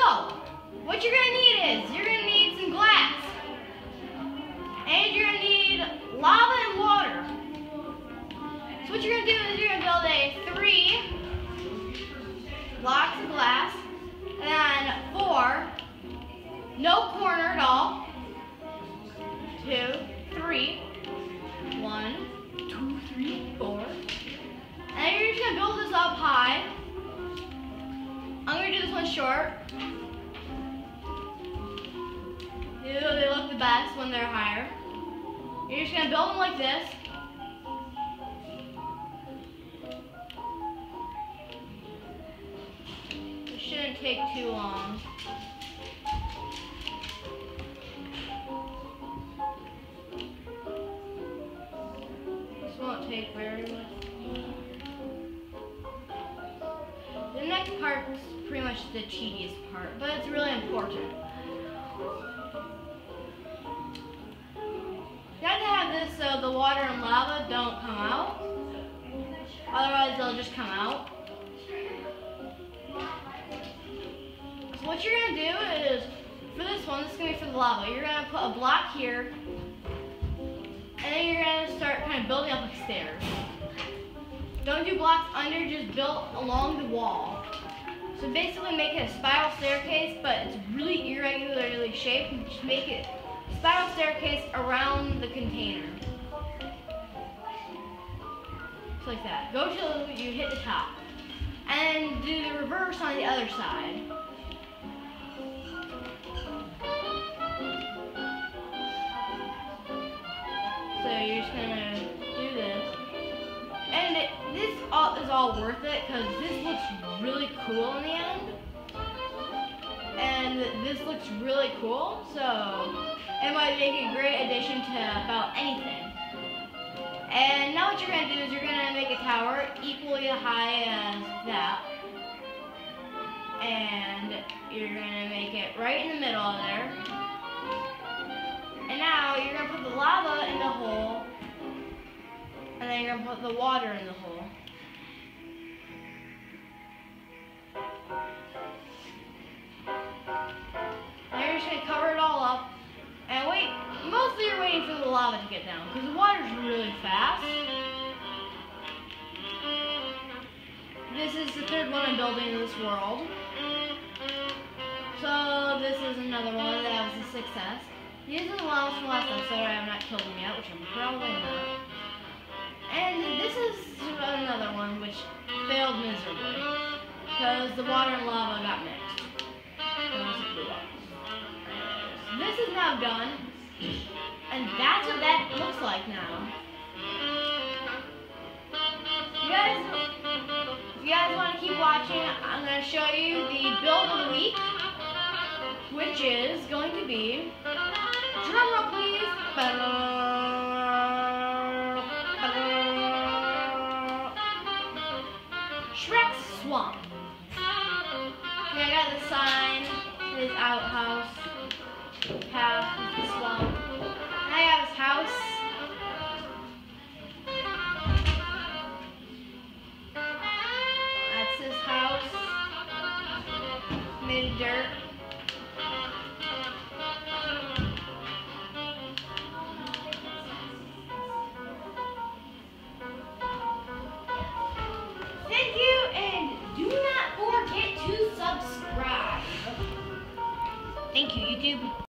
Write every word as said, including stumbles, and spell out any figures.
So, what you're gonna need is, you're gonna need some glass. And you're gonna need lava and water. So what you're gonna do is you're gonna build a three blocks of glass, and then four, no corner at all, two, three, one, two, three, four, and then you're just gonna build this up high. I'm gonna do this one short. Ew, they look the best when they're higher. You're just gonna build them like this. It shouldn't take too long. This won't take very much. The next part is pretty much the tedious part, but it's really important. You have to have this so the water and lava don't come out. Otherwise, they'll just come out. So what you're gonna do is, for this one, this is gonna be for the lava. You're gonna put a block here, and then you're gonna start kind of building up like stairs. Don't do blocks under, just build along the wall. So basically make it a spiral staircase, but it's really irregularly shaped. And just make it a spiral staircase around the container. Just like that. Go till you hit the top. And do the reverse on the other side. So you're just gonna do this. And it, this all, is all worth it because this looks really cool in the end. And this looks really cool, so it might make a great addition to about anything. And now what you're going to do is you're going to make a tower equally high as that. And you're going to make it right in the middle of there. And now you're going to put the lava in the hole. And then you're going to put the water in the hole. And you're just going to cover it all up. And wait, mostly you're waiting for the lava to get down, because the water's really fast. This is the third one I'm building in this world. So this is another one that was a success. These are the ones from last episode. I have not killed them yet, which I'm probably not. And this is another one which failed miserably, because the water and lava got mixed. And blew up. This is now done, and that's what that looks like now. You guys, if you guys want to keep watching, I'm going to show you the build of the week, which is going to be, drum roll please, Shrek's Swamp. Okay, I got the sign, his outhouse. Path is the swamp. And I have his house. That's his house. Made of dirt. Thank you, and do not forget to subscribe. Thank you, YouTube.